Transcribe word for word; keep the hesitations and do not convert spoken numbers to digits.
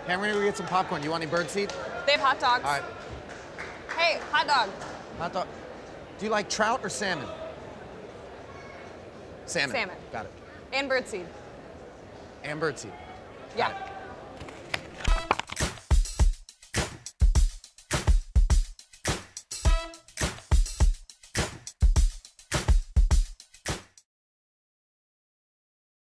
Hey, I'm gonna go get some popcorn. You want any birdseed? They have hot dogs. All right. Hey, hot dog. Hot dog. Do you like trout or salmon? Salmon. Salmon. Got it. And birdseed. And birdseed. Yeah. Got it.